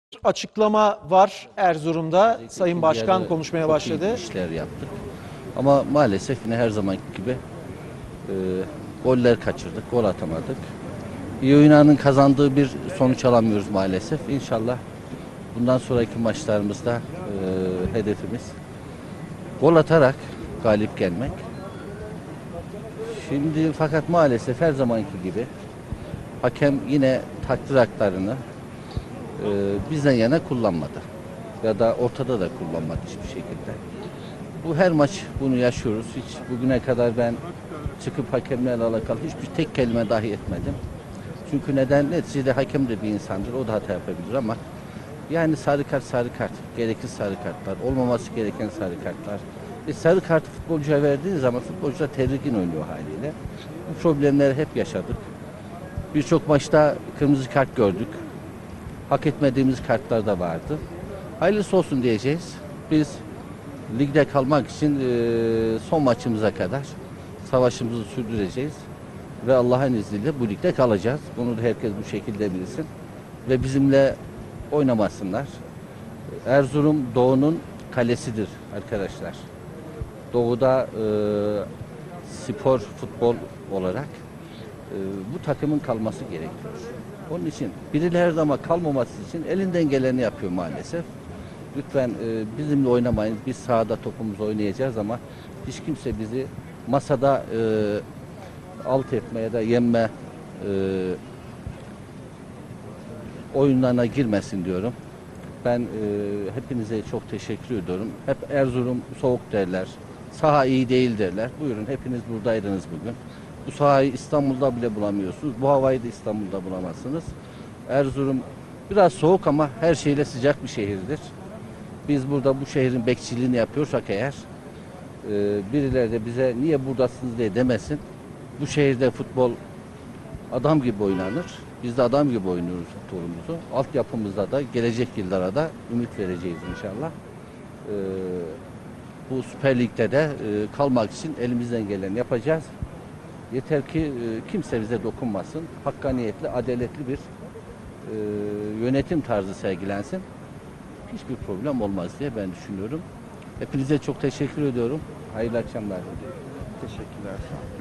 Açıklama var Erzurum'da. Sayın İkinci Başkan yarı konuşmaya çok başladı. iyi işler yaptık. Ama maalesef yine her zamanki gibi e, goller kaçırdık, gol atamadık. İyi oynanın kazandığı bir sonuç alamıyoruz maalesef. İnşallah bundan sonraki maçlarımızda hedefimiz gol atarak galip gelmek. Şimdi fakat maalesef her zamanki gibi hakem yine takdir haklarını bizden yana kullanmadı. Ya da ortada da kullanmadı hiçbir şekilde. Bu her maç bunu yaşıyoruz. Hiç bugüne kadar ben çıkıp hakemlerle alakalı hiçbir tek kelime dahi etmedim. Çünkü neden? Neticede hakem de bir insandır. O da hata yapabilir ama yani sarı kart sarı kart. Gerekli sarı kartlar. Olmaması gereken sarı kartlar. Sarı kartı futbolcuya verdiği zaman futbolcu da tedirgin oynuyor haliyle. Bu problemleri hep yaşadık. Birçok maçta kırmızı kart gördük. Hak etmediğimiz kartlar da vardı. Hayırlısı olsun diyeceğiz. Biz ligde kalmak için son maçımıza kadar savaşımızı sürdüreceğiz. Ve Allah'ın izniyle bu ligde kalacağız. Bunu da herkes bu şekilde bilsin. Ve bizimle oynamasınlar. Erzurum Doğu'nun kalesidir arkadaşlar. Doğu'da spor, futbol olarak bu takımın kalması gerekiyor. Onun için birileri her zaman kalmaması için elinden geleni yapıyor maalesef. Lütfen bizimle oynamayın. Biz sahada topumuzu oynayacağız ama hiç kimse bizi masada alt etme ya da yenme oyunlarına girmesin diyorum. Ben hepinize çok teşekkür ediyorum. Hep Erzurum soğuk derler. Saha iyi değil derler. Buyurun hepiniz buradaydınız bugün. Bu sahayı İstanbul'da bile bulamıyorsunuz. Bu havayı da İstanbul'da bulamazsınız. Erzurum biraz soğuk ama her şeyle sıcak bir şehirdir. Biz burada bu şehrin bekçiliğini yapıyorsak eğer birileri de bize niye buradasınız diye demesin. Bu şehirde futbol adam gibi oynanır. Biz de adam gibi oynuyoruz futbolumuzu. Altyapımızda da gelecek yıllara da ümit vereceğiz inşallah. Bu Süper Lig'de de kalmak için elimizden geleni yapacağız. Yeter ki kimse bize dokunmasın. Hakkaniyetli, adaletli bir yönetim tarzı sergilensin. Hiçbir problem olmaz diye ben düşünüyorum. Hepinize çok teşekkür ediyorum. Hayırlı akşamlar. Teşekkürler.